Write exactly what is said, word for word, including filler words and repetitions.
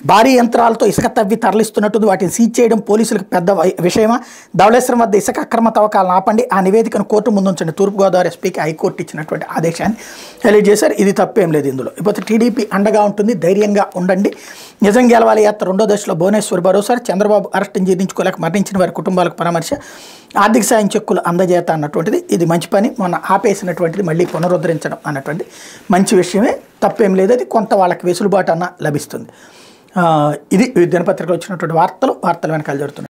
భారీ యంత్రాలతో ఇసుక తవ్వి తరలిస్తున్నట్టు వాటిని సీజ్ చేయడం పోలీసులకు పెద్ద విషయమా? ధవళేశ్వరం వద్ద ఇసుక అక్రమ తవ్వకాలను ఆపండి, ఆ నివేదికను కోర్టు ముందుంచండి. తూర్పుగోదావరి ఎస్పీకి హైకోర్టు ఇచ్చినటువంటి ఆదేశాన్ని తెలియజేశారు. ఇది తప్పేం లేదు ఇందులో. ఇప్పుడు టీడీపీ అండగా ఉంటుంది, ధైర్యంగా ఉండండి. నిజం గెలవాలి యాత్ర రెండో దశలో భువనేశ్వర్ భరోసా. చంద్రబాబు అరెస్టును జీర్ణించుకోలేక మరణించిన వారి కుటుంబాలకు పరామర్శ. ఆర్థిక సాయం చెక్కులు అందజేత అన్నటువంటిది ఇది మంచి పని. మొన్న ఆపేసినటువంటిది మళ్ళీ పునరుద్ధరించడం అన్నటువంటి మంచి విషయమే, తప్పేం లేదు. అది కొంత వాళ్ళకి వెసులుబాటు అన్న లభిస్తుంది. ఇది దినపత్రికలో వచ్చినటువంటి వార్తలు వార్తలు వెనకాల జరుగుతున్నాయి.